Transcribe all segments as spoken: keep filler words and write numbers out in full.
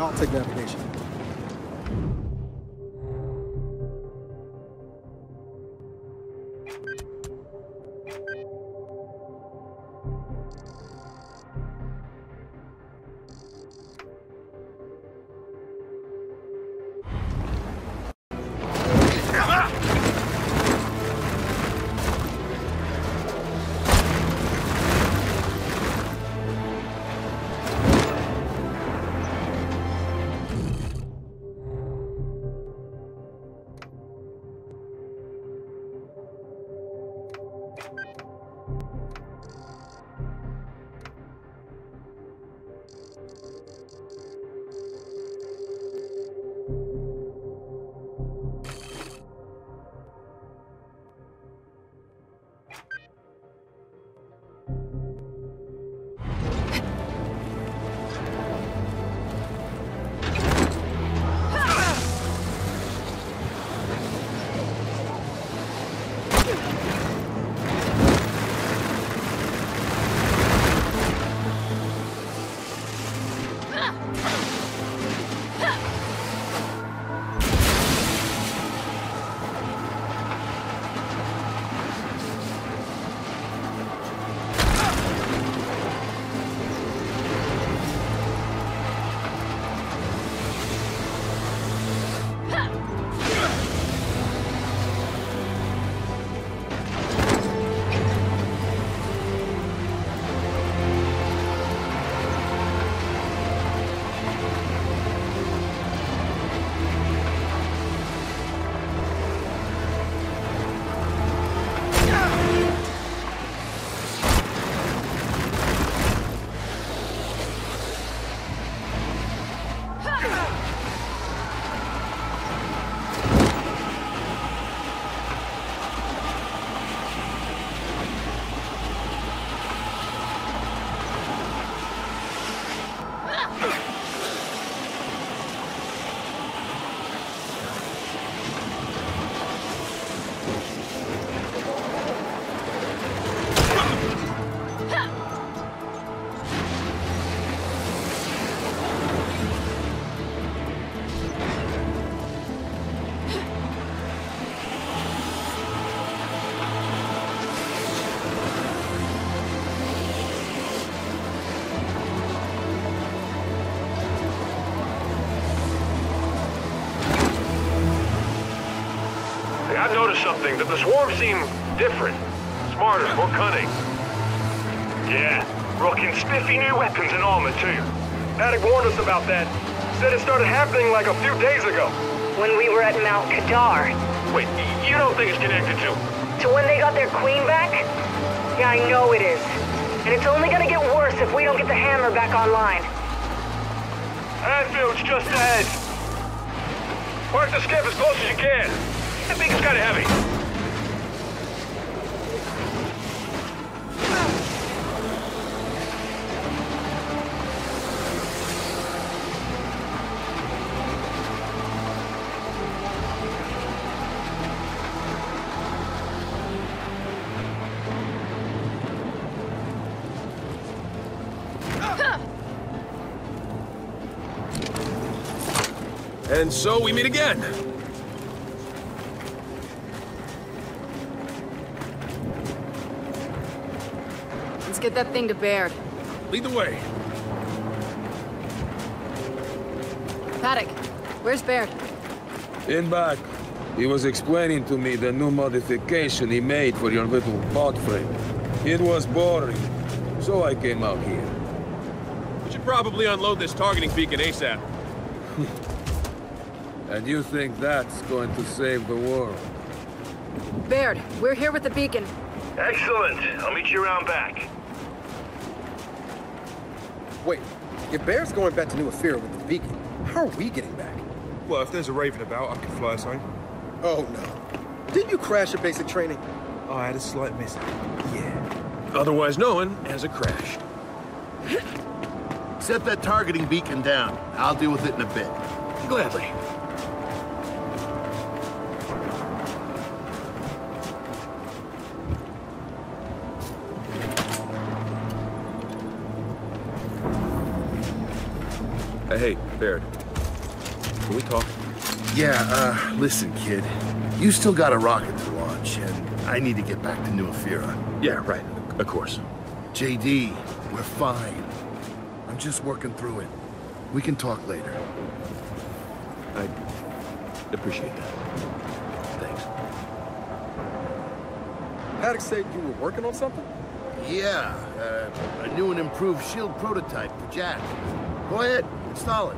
I'll take navigation. I've noticed something, that the swarm seem different. Smarter, more cunning. Yeah, rocking spiffy new weapons and armor too. Paddock warned us about that. Said it started happening like a few days ago. When we were at Mount Kadar. Wait, you don't think it's connected to? To when they got their queen back? Yeah, I know it is. And it's only gonna get worse if we don't get the hammer back online. Anfield's just ahead. Park the skiff as close as you can. That thing's kinda heavy. And so we meet again. Let's get that thing to Baird. Lead the way. Paddock, where's Baird? In back. He was explaining to me the new modification he made for your little pod frame. It was boring, so I came out here. We should probably unload this targeting beacon ASAP. And you think that's going to save the world? Baird, we're here with the beacon. Excellent. I'll meet you around back. Wait, if Baird's going back to New Ephyra with the beacon, how are we getting back? Well, if there's a Raven about, I can fly us home. Oh no. Didn't you crash your basic training? I had a slight mishap. Yeah. Otherwise known as a crash. Set that targeting beacon down. I'll deal with it in a bit. Gladly. Uh, hey, Baird. Can we talk? Yeah, uh, listen, kid. You still got a rocket to launch, and I need to get back to New Ephyra. Yeah, right. Of course. J D, we're fine. I'm just working through it. We can talk later. I appreciate that. Thanks. Paddock said you were working on something? Yeah, uh, a new and improved shield prototype for Jack. Go ahead, install it.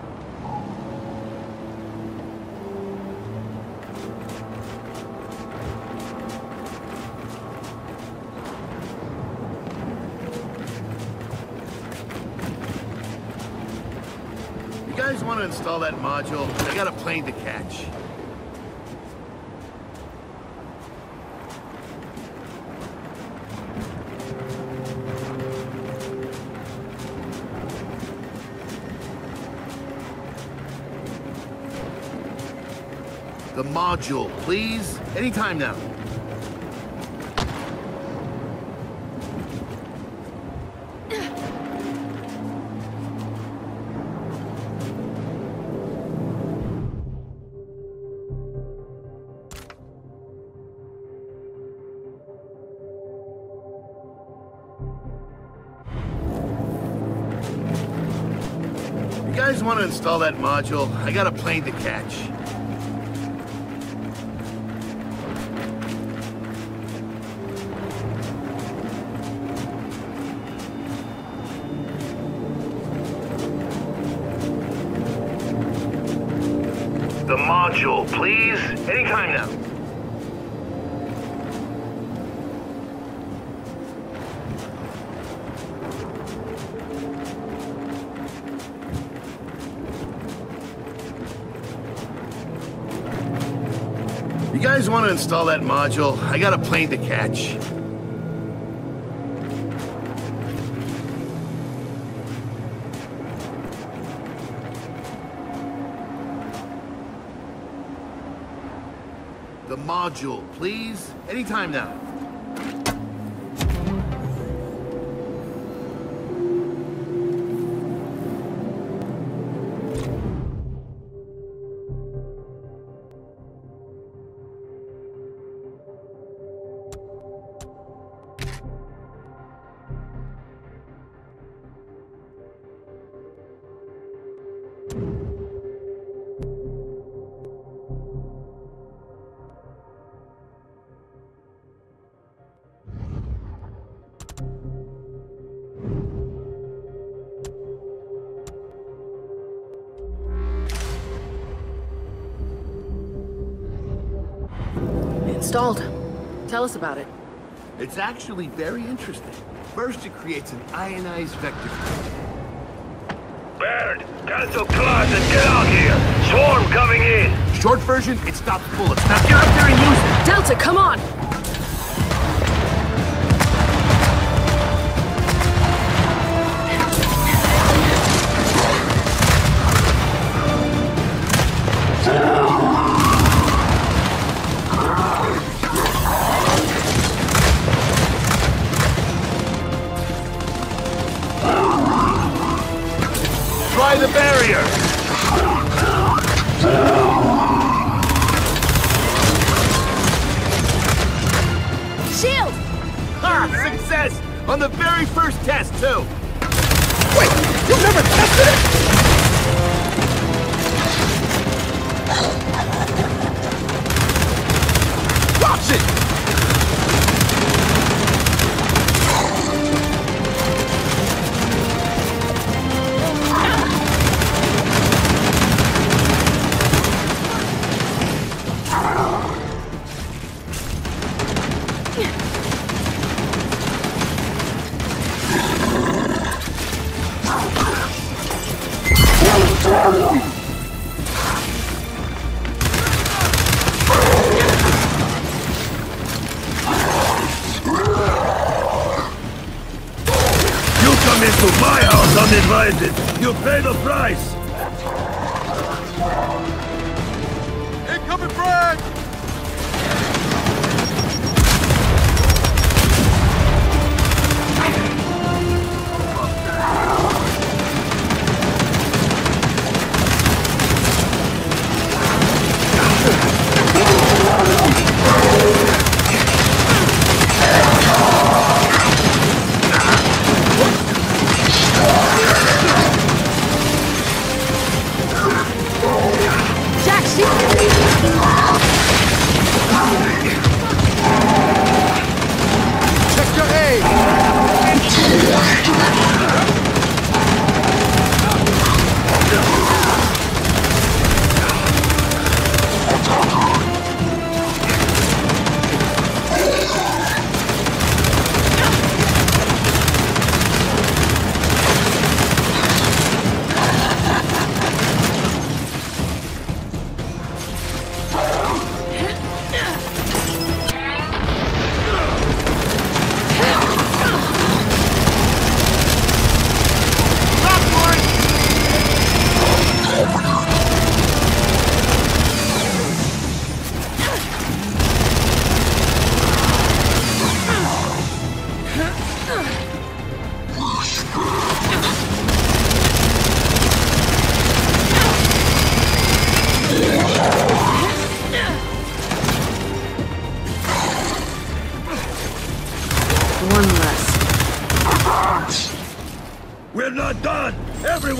You guys want to install that module? I got a plane to catch. The module, please. Anytime now. You guys want to install that module? I got a plane to catch. The module, please. Anytime now. You guys want to install that module? I got a plane to catch. The module, please. Anytime now. Installed. Tell us about it. It's actually very interesting. First, it creates an ionized vector. Baird, cancel class and get out here! Swarm coming in! Short version, it stops bullets. Now get out there and use it! Delta, come on! Try the barrier! Shield! Ha! Success! On the very first test, too! Wait! You never tested it?! Watch it! Into my house uninvited! You pay the price! Incoming frag!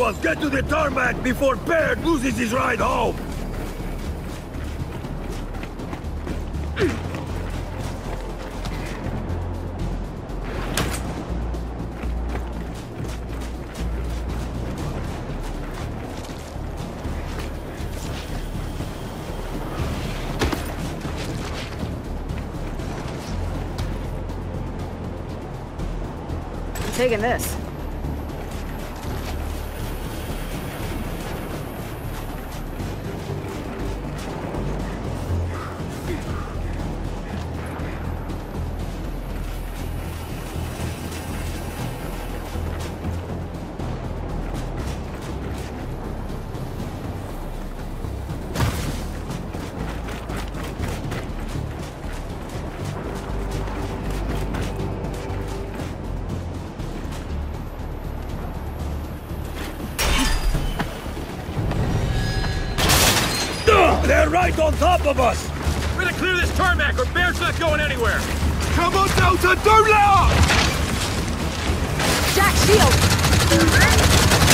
Oswald, get to the tarmac before Baird loses his ride home! Taking this. They're right on top of us! We're gonna clear this tarmac or Baird's not going anywhere! Come on, Delta, don't let up! Jack, shield!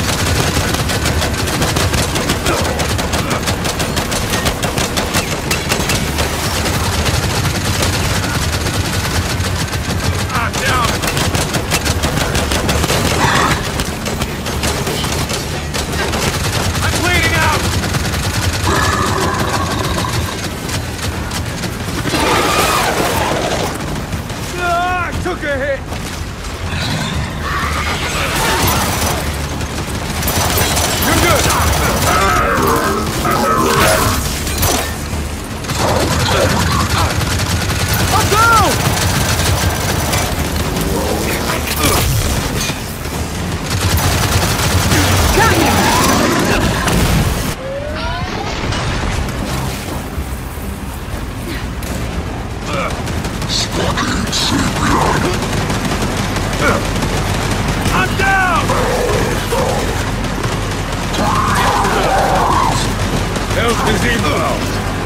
Took a hit! You're good! Up down! Got you! I'm down! Health is inbound.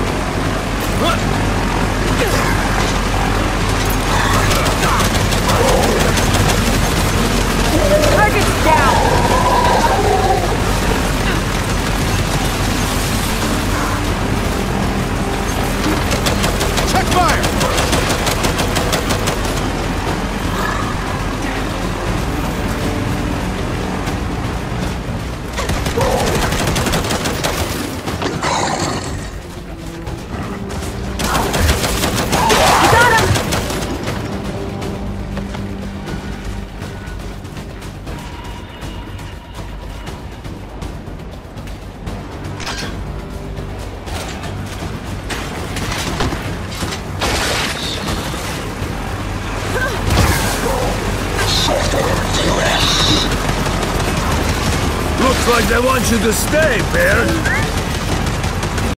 Target's down! Check fire! Looks like they want you to stay, Baird.